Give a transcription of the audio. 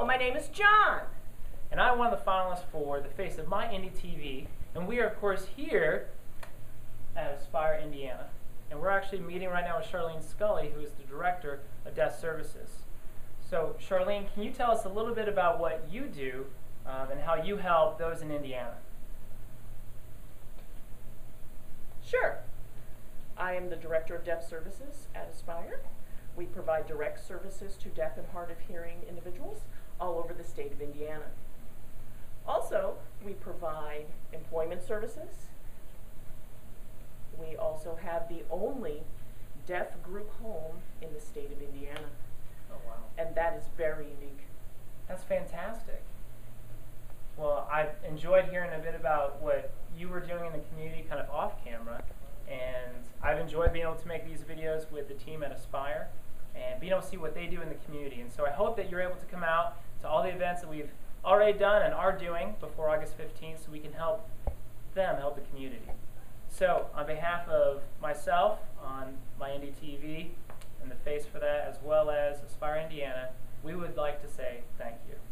my name is John. And I'm one of the finalists for the Face of My Indy TV. And we are, of course, here at Aspire, Indiana. And we're actually meeting right now with Charlene Scully, who is the Director of Deaf Services. So, Charlene, can you tell us a little bit about what you do and how you help those in Indiana? Sure. I am the Director of Deaf Services at Aspire. We provide direct services to deaf and hard of hearing individuals all over the state of Indiana. Also, we provide employment services. We also have the only deaf group home in the state of Indiana. Oh, wow. And that is very unique. That's fantastic. Well, I've enjoyed hearing a bit about what you were doing in the community kind of off camera, and I've enjoyed being able to make these videos with the team at Aspire and being able to see what they do in the community. And so I hope that you're able to come out to all the events that we've already done and are doing before August 15th so we can help them help the community. So on behalf of myself, on my Indy TV and the face for that, as well as Aspire Indiana, we would like to say thank you.